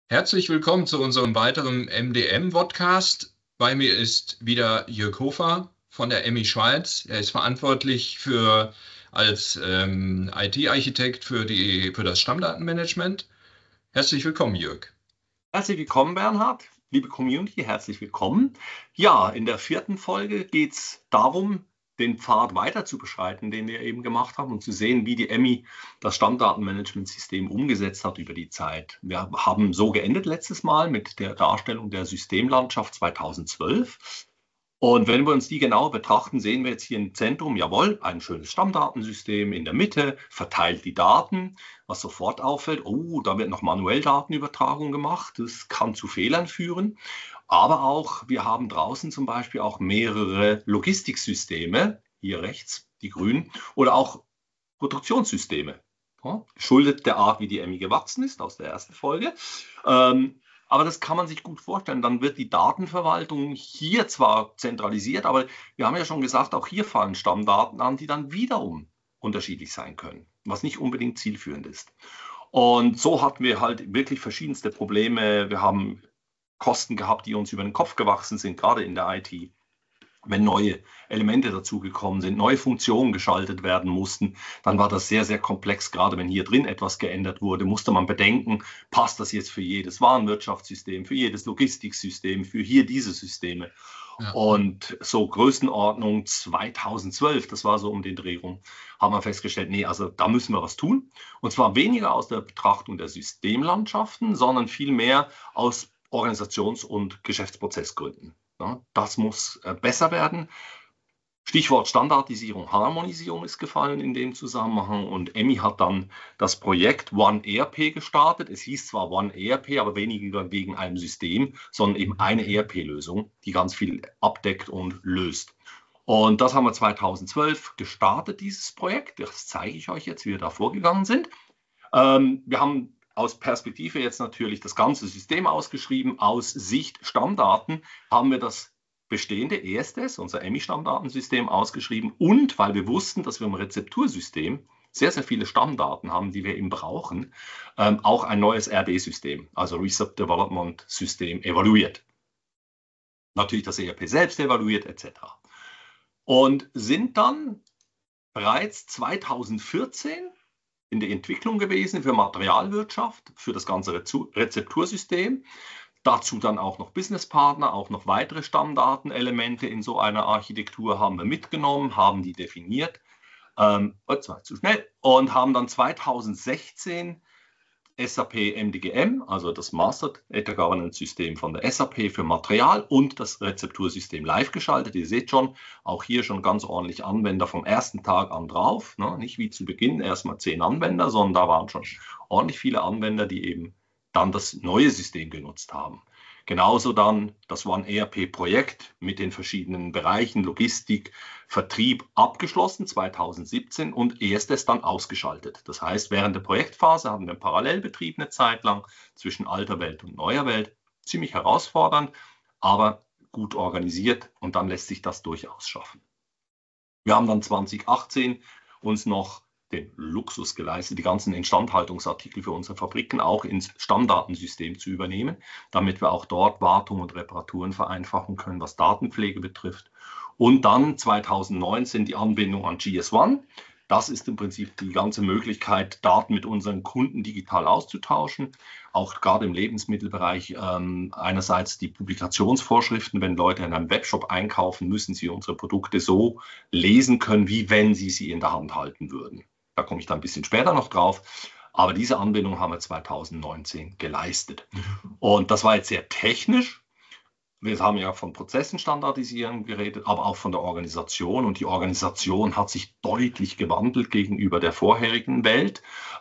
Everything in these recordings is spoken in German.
Herzlich willkommen zu unserem weiteren MDM-Podcast. Bei mir ist wieder Jörg Hofer von der MI Schweiz. Er ist verantwortlich als IT-Architekt für das Stammdatenmanagement. Herzlich willkommen, Jörg. Herzlich willkommen, Bernhard. Liebe Community, herzlich willkommen. Ja, in der 4. Folge geht es darum, den Pfad weiter zu beschreiten, den wir eben gemacht haben, und zu sehen, wie die MI das Stammdatenmanagementsystem umgesetzt hat über die Zeit. Wir haben so geendet letztes Mal mit der Darstellung der Systemlandschaft 2012. Und wenn wir uns die genauer betrachten, sehen wir jetzt hier im Zentrum, jawohl, ein schönes Stammdatensystem, in der Mitte verteilt die Daten, was sofort auffällt, oh, da wird noch manuell Datenübertragung gemacht, das kann zu Fehlern führen. Aber auch, wir haben draußen zum Beispiel auch mehrere Logistiksysteme, hier rechts die grünen, oder auch Produktionssysteme, ja, geschuldet der Art, wie die MI gewachsen ist, aus der ersten Folge. Aber das kann man sich gut vorstellen. Dann wird die Datenverwaltung hier zwar zentralisiert, aber wir haben ja schon gesagt, auch hier fallen Stammdaten an, die dann wiederum unterschiedlich sein können, was nicht unbedingt zielführend ist. Und so hatten wir halt wirklich verschiedenste Probleme. Wir haben Kosten gehabt, die uns über den Kopf gewachsen sind, gerade in der IT. Wenn neue Elemente dazugekommen sind, neue Funktionen geschaltet werden mussten, dann war das sehr, sehr komplex. Gerade wenn hier drin etwas geändert wurde, musste man bedenken, passt das jetzt für jedes Warenwirtschaftssystem, für jedes Logistiksystem, für hier diese Systeme. Ja. Und so Größenordnung 2012, das war so um den Dreh rum, haben wir festgestellt, nee, also da müssen wir was tun. Und zwar weniger aus der Betrachtung der Systemlandschaften, sondern vielmehr aus Organisations- und Geschäftsprozessgründen. Ja, das muss besser werden. Stichwort Standardisierung, Harmonisierung ist gefallen in dem Zusammenhang, und MI hat dann das Projekt OneERP gestartet. Es hieß zwar OneERP, aber weniger wegen einem System, sondern eben eine ERP-Lösung, die ganz viel abdeckt und löst. Und das haben wir 2012 gestartet, dieses Projekt. Das zeige ich euch jetzt, wie wir da vorgegangen sind. Wir haben aus Perspektive jetzt natürlich das ganze System ausgeschrieben. Aus Sicht Stammdaten haben wir das bestehende ESDES, unser MI-Stammdatensystem, ausgeschrieben. Und weil wir wussten, dass wir im Rezeptursystem sehr, sehr viele Stammdaten haben, die wir eben brauchen, auch ein neues RD-System, also Research Development System, evaluiert. Natürlich das ERP selbst evaluiert etc. Und sind dann bereits 2014 in der Entwicklung gewesen für Materialwirtschaft, für das ganze Rezeptursystem. Dazu dann auch noch Businesspartner, auch noch weitere Stammdatenelemente in so einer Architektur haben wir mitgenommen, haben die definiert, zu schnell, und haben dann 2016 SAP MDGM, also das Master Data Governance System von der SAP für Material, und das Rezeptursystem live geschaltet. Ihr seht schon, auch hier schon ganz ordentlich Anwender vom ersten Tag an drauf. Ne? Nicht wie zu Beginn erstmal 10 Anwender, sondern da waren schon ordentlich viele Anwender, die eben dann das neue System genutzt haben. Genauso dann das OneERP-Projekt mit den verschiedenen Bereichen Logistik, Vertrieb abgeschlossen 2017 und erstes dann ausgeschaltet. Das heißt, während der Projektphase hatten wir einen Parallelbetrieb eine Zeit lang zwischen alter Welt und neuer Welt. Ziemlich herausfordernd, aber gut organisiert, und dann lässt sich das durchaus schaffen. Wir haben dann 2018 uns noch den Luxus geleistet, die ganzen Instandhaltungsartikel für unsere Fabriken auch ins Stammdatensystem zu übernehmen, damit wir auch dort Wartung und Reparaturen vereinfachen können, was Datenpflege betrifft. Und dann 2019 die Anbindung an GS1. Das ist im Prinzip die ganze Möglichkeit, Daten mit unseren Kunden digital auszutauschen. Auch gerade im Lebensmittelbereich einerseits die Publikationsvorschriften. Wenn Leute in einem Webshop einkaufen, müssen sie unsere Produkte so lesen können, wie wenn sie in der Hand halten würden. Da komme ich dann ein bisschen später noch drauf. Aber diese Anbindung haben wir 2019 geleistet. Und das war jetzt sehr technisch. Wir haben ja von Prozessen standardisieren geredet, aber auch von der Organisation. Und die Organisation hat sich deutlich gewandelt gegenüber der vorherigen Welt,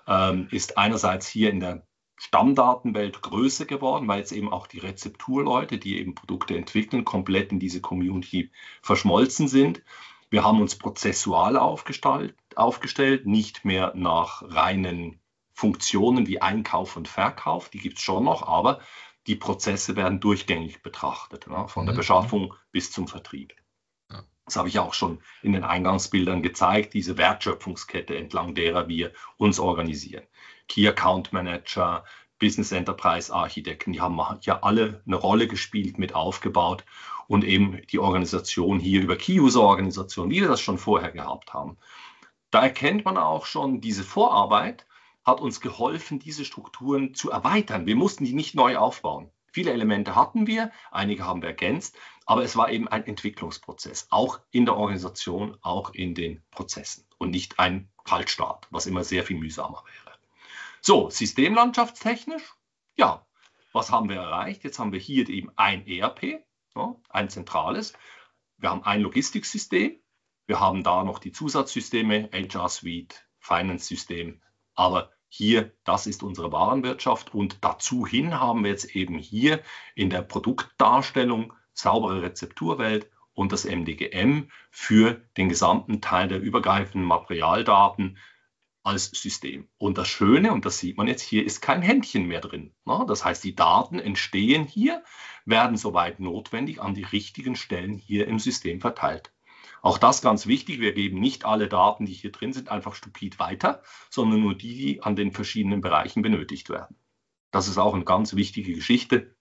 ist einerseits hier in der Stammdatenwelt größer geworden, weil jetzt eben auch die Rezepturleute, die eben Produkte entwickeln, komplett in diese Community verschmolzen sind. Wir haben uns prozessual aufgestellt, nicht mehr nach reinen Funktionen wie Einkauf und Verkauf, die gibt es schon noch, aber die Prozesse werden durchgängig betrachtet, ne? Von der Beschaffung bis zum Vertrieb. Das habe ich auch schon in den Eingangsbildern gezeigt, diese Wertschöpfungskette, entlang derer wir uns organisieren. Key Account Manager Business Enterprise Architekten, die haben ja alle eine Rolle gespielt, mit aufgebaut und eben die Organisation hier über Key-User-Organisation, wie wir das schon vorher gehabt haben. Da erkennt man auch schon, diese Vorarbeit hat uns geholfen, diese Strukturen zu erweitern. Wir mussten die nicht neu aufbauen. Viele Elemente hatten wir, einige haben wir ergänzt, aber es war eben ein Entwicklungsprozess, auch in der Organisation, auch in den Prozessen und nicht ein Kaltstart, was immer sehr viel mühsamer wäre. So, systemlandschaftstechnisch, ja, was haben wir erreicht? Jetzt haben wir hier eben ein ERP, ja, ein zentrales. Wir haben ein Logistiksystem, wir haben da noch die Zusatzsysteme, HR Suite, Finance System, aber hier, das ist unsere Warenwirtschaft und dazu hin haben wir jetzt eben hier in der Produktdarstellung saubere Rezepturwelt und das MDGM für den gesamten Teil der übergreifenden Materialdaten als System. Und das Schöne, und das sieht man jetzt, hier ist kein Händchen mehr drin. Das heißt, die Daten entstehen hier, werden soweit notwendig an die richtigen Stellen hier im System verteilt. Auch das ganz wichtig, wir geben nicht alle Daten, die hier drin sind, einfach stupid weiter, sondern nur die, die an den verschiedenen Bereichen benötigt werden. Das ist auch eine ganz wichtige Geschichte.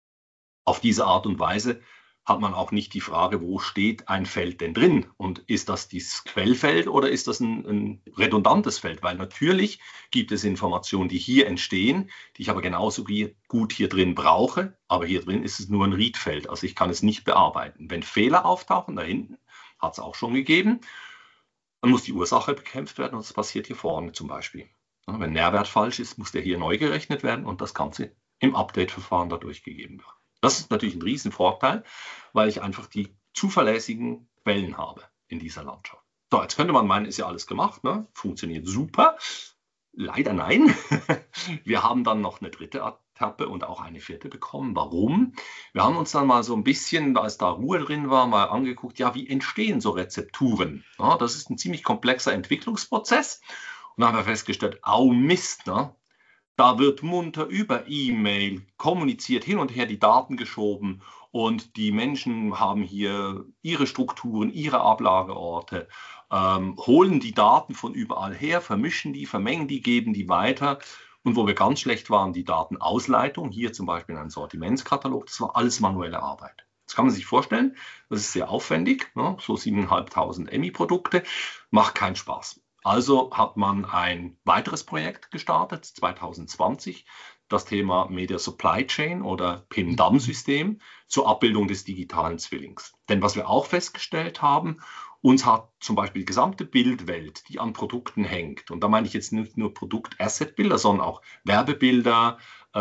Auf diese Art und Weise hat man auch nicht die Frage, wo steht ein Feld denn drin? Und ist das dieses Quellfeld oder ist das ein redundantes Feld? Weil natürlich gibt es Informationen, die hier entstehen, die ich aber genauso gut hier drin brauche. Aber hier drin ist es nur ein Readfeld, also ich kann es nicht bearbeiten. Wenn Fehler auftauchen da hinten, hat es auch schon gegeben, dann muss die Ursache bekämpft werden und das passiert hier vorne zum Beispiel. Wenn Nährwert falsch ist, muss der hier neu gerechnet werden und das Ganze im Update-Verfahren da durchgegeben werden. Das ist natürlich ein Riesenvorteil, weil ich einfach die zuverlässigen Quellen habe in dieser Landschaft. So, jetzt könnte man meinen, ist ja alles gemacht, ne? Funktioniert super. Leider nein. Wir haben dann noch eine dritte Etappe und auch eine vierte bekommen. Warum? Wir haben uns dann mal so ein bisschen, als da Ruhe drin war, mal angeguckt, ja, wie entstehen so Rezepturen? Ja, das ist ein ziemlich komplexer Entwicklungsprozess. Und dann haben wir festgestellt, au Mist, ne? Da wird munter über E-Mail kommuniziert, hin und her die Daten geschoben und die Menschen haben hier ihre Strukturen, ihre Ablageorte, holen die Daten von überall her, vermischen die, vermengen die, geben die weiter. Und wo wir ganz schlecht waren, die Datenausleitung, hier zum Beispiel ein Sortimentskatalog, das war alles manuelle Arbeit. Das kann man sich vorstellen, das ist sehr aufwendig, ne? So 7.500 EMI-Produkte, macht keinen Spaß. Also hat man ein weiteres Projekt gestartet, 2020, das Thema Media Supply Chain oder PIM-DAM-System zur Abbildung des digitalen Zwillings. Denn was wir auch festgestellt haben, uns hat zum Beispiel die gesamte Bildwelt, die an Produkten hängt, und da meine ich jetzt nicht nur Produkt-Asset-Bilder, sondern auch Werbebilder,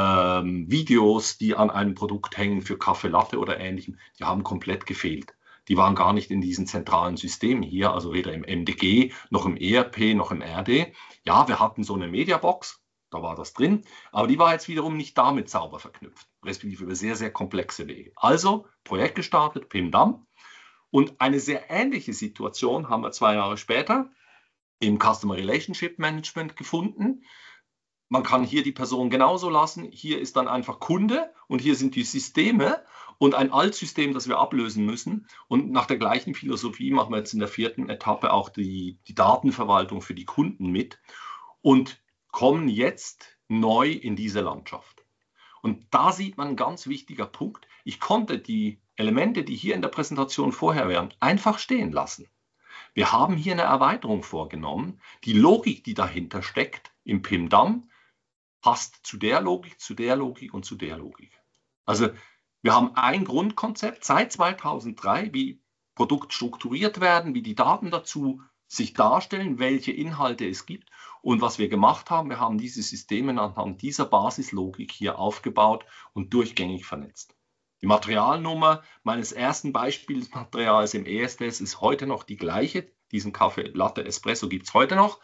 Videos, die an einem Produkt hängen für Kaffee Latte oder Ähnlichem, die haben komplett gefehlt. Die waren gar nicht in diesen zentralen Systemen hier, also weder im MDG, noch im ERP, noch im RD. Ja, wir hatten so eine Mediabox, da war das drin, aber die war jetzt wiederum nicht damit sauber verknüpft, respektive über sehr, sehr komplexe Wege. Also Projekt gestartet, PIM-DAM. Und eine sehr ähnliche Situation haben wir 2 Jahre später im Customer Relationship Management gefunden. Man kann hier die Person genauso lassen. Hier ist dann einfach Kunde und hier sind die Systeme und ein Altsystem, das wir ablösen müssen. Und nach der gleichen Philosophie machen wir jetzt in der 4. Etappe auch die Datenverwaltung für die Kunden mit und kommen jetzt neu in diese Landschaft. Und da sieht man ein ganz wichtiger Punkt. Ich konnte die Elemente, die hier in der Präsentation vorher wären, einfach stehen lassen. Wir haben hier eine Erweiterung vorgenommen. Die Logik, die dahinter steckt im PIM-DAM, passt zu der Logik, zu der Logik und zu der Logik. Also wir haben ein Grundkonzept seit 2003, wie Produkte strukturiert werden, wie die Daten dazu sich darstellen, welche Inhalte es gibt. Und was wir gemacht haben, wir haben diese Systeme anhand dieser Basislogik hier aufgebaut und durchgängig vernetzt. Die Materialnummer meines ersten Beispielsmaterials im ESDS ist heute noch die gleiche. Diesen Kaffee Latte Espresso gibt es heute noch.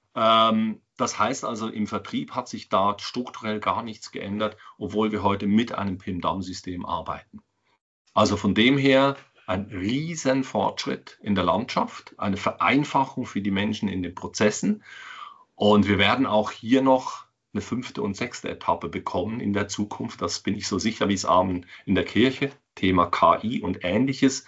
Das heißt also, im Vertrieb hat sich da strukturell gar nichts geändert, obwohl wir heute mit einem PIM-DAM-System arbeiten. Also von dem her ein riesen Fortschritt in der Landschaft, eine Vereinfachung für die Menschen in den Prozessen. Und wir werden auch hier noch eine 5. und 6. Etappe bekommen in der Zukunft. Das bin ich so sicher wie es Abend in der Kirche. Thema KI und Ähnliches.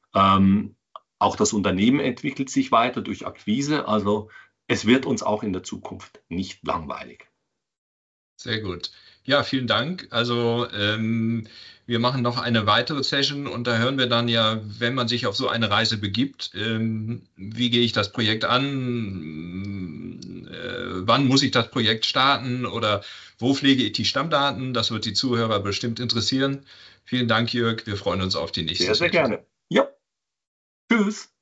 Auch das Unternehmen entwickelt sich weiter durch Akquise. Also es wird uns auch in der Zukunft nicht langweilig. Sehr gut. Ja, vielen Dank. Also wir machen noch eine weitere Session und da hören wir dann ja, wenn man sich auf so eine Reise begibt, wie gehe ich das Projekt an, wann muss ich das Projekt starten oder wo pflege ich die Stammdaten? Das wird die Zuhörer bestimmt interessieren. Vielen Dank, Jörg. Wir freuen uns auf die nächste Sehr, sehr Session. gerne. Ja, tschüss.